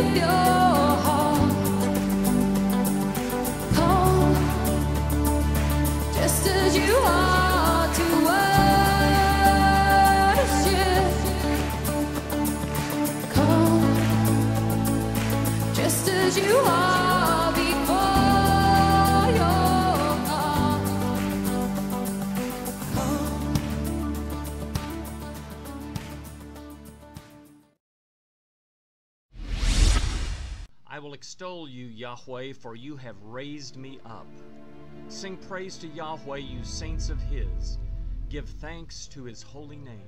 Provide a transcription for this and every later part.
with your heart. Come, just as you are to worship. Come, just as you are before your heart. Come. I will extol you, Yahweh, for you have raised me up. Sing praise to Yahweh, you saints of his. Give thanks to his holy name.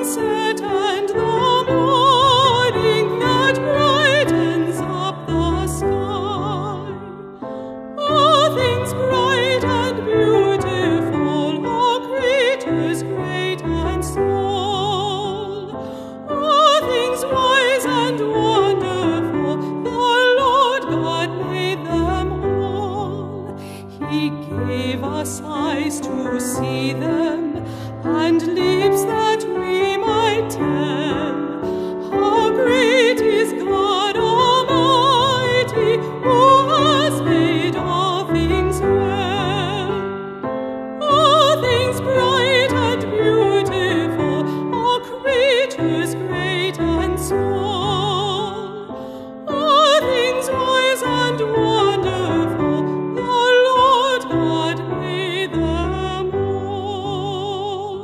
sunset and the morning that brightens up the sky. All things bright and beautiful, all creatures great and small, all things wise and wonderful, the Lord God made them all. He gave us eyes to see them, and lips that we might tell how great is God Almighty, who has made all things well. All things bright and beautiful, all creatures great and small, all things wise and wonderful, the Lord God made them all.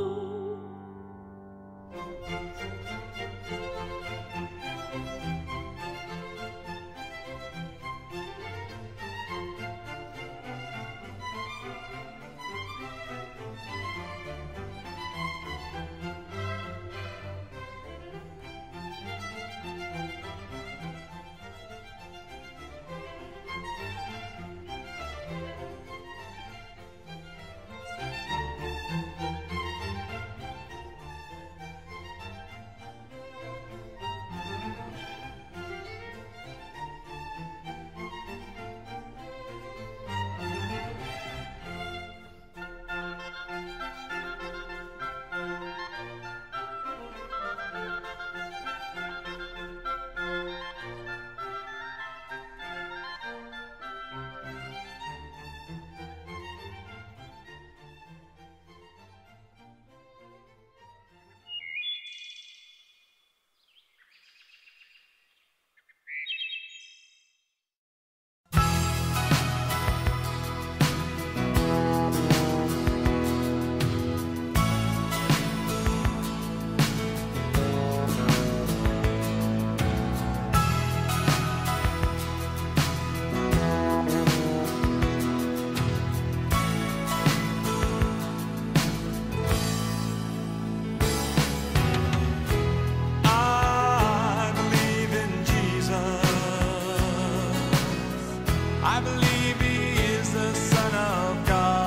I believe he is the Son of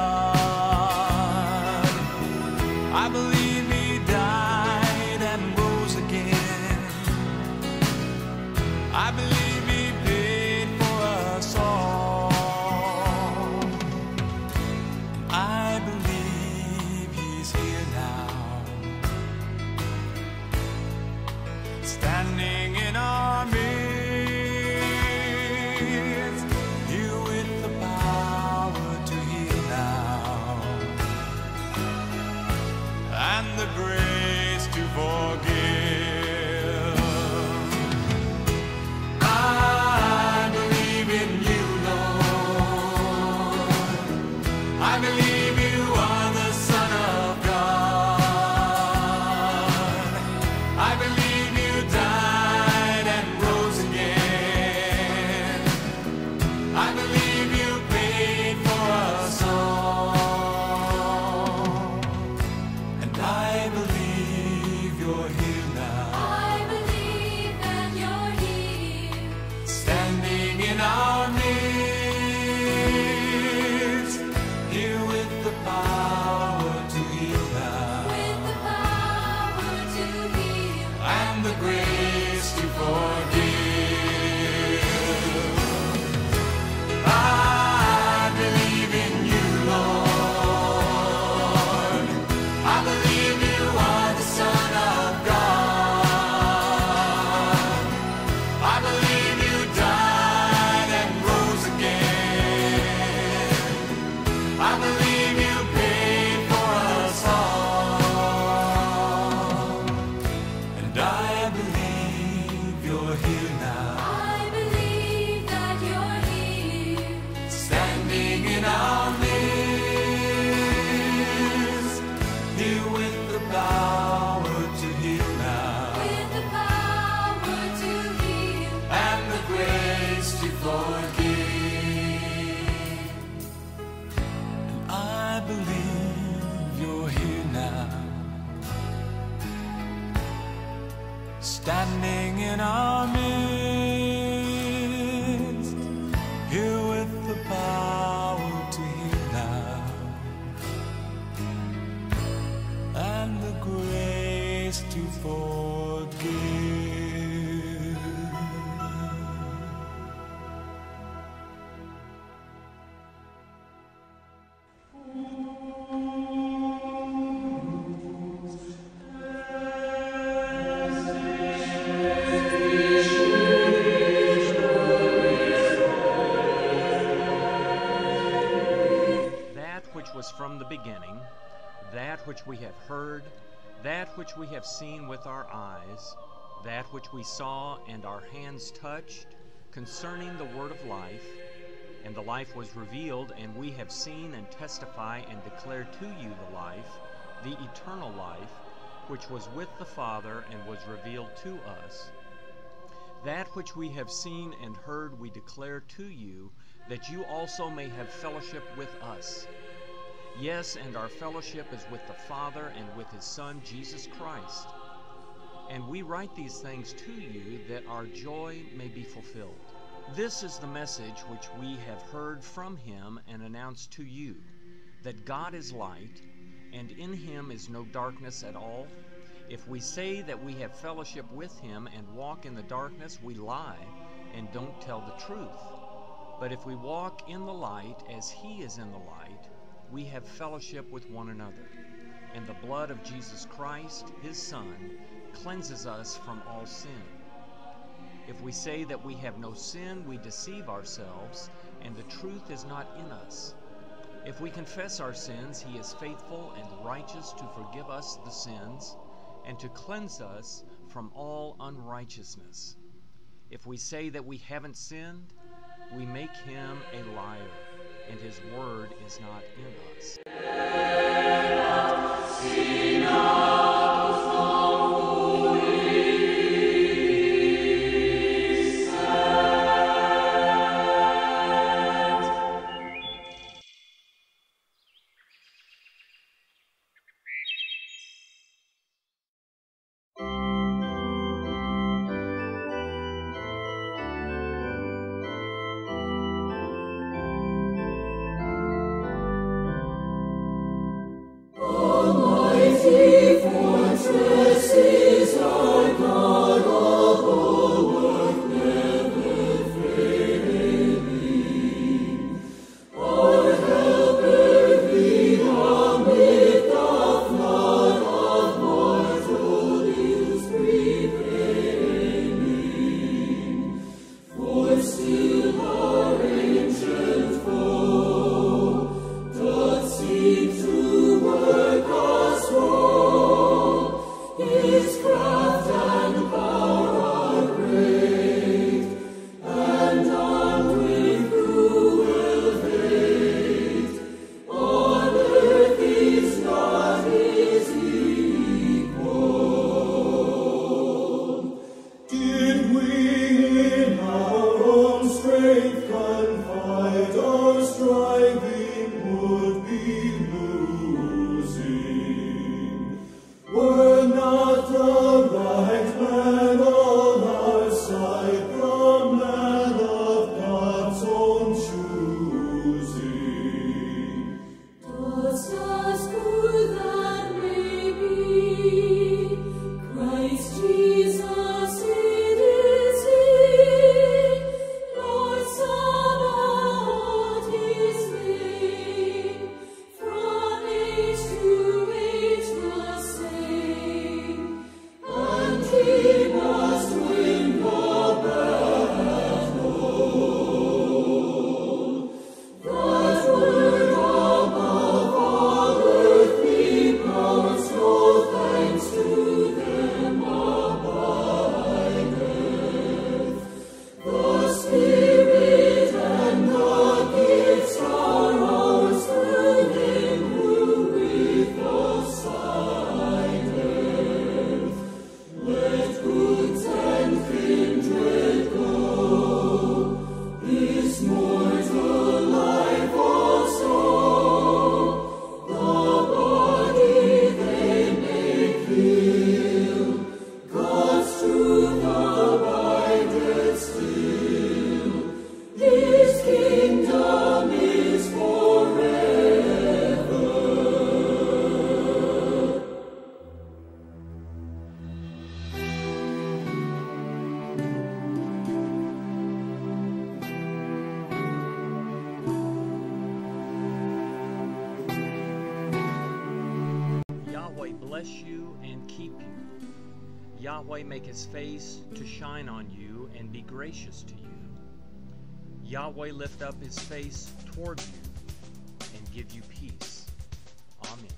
God. I believe he died and rose again. I believe he paid for us all. I believe he's here now, standing in our midst. And the grace to forgive. I believe in you, Lord. I believe you are the Son of God. I believe you died and rose again. I believe you paid for us all. I believe you're here now. I believe that you're here, Standing in our midst, here with the power to heal now, with the power to heal, and the grace to forgive. I believe in you, Lord. I believe you are the Son of God. I believe you died and rose again. I believe you paid for us all. And I believe you're standing in our midst, here with the power to heal now, and the grace to forgive. Was from the beginning, that which we have heard, that which we have seen with our eyes, that which we saw and our hands touched, concerning the word of life. And the life was revealed, and we have seen and testify and declare to you the life, the eternal life, which was with the Father and was revealed to us. That which we have seen and heard we declare to you, that you also may have fellowship with us. Yes, and our fellowship is with the Father and with His Son, Jesus Christ. And we write these things to you that our joy may be fulfilled. This is the message which we have heard from Him and announced to you, that God is light, and in Him is no darkness at all. If we say that we have fellowship with Him and walk in the darkness, we lie and don't tell the truth. But if we walk in the light as He is in the light, we have fellowship with one another, and the blood of Jesus Christ, His Son, cleanses us from all sin. If we say that we have no sin, we deceive ourselves, and the truth is not in us. If we confess our sins, He is faithful and righteous to forgive us the sins, and to cleanse us from all unrighteousness. If we say that we haven't sinned, we make Him a liar, and His word is not in us. Almighty bless you and keep you. Yahweh make his face to shine on you and be gracious to you. Yahweh lift up his face towards you and give you peace. Amen.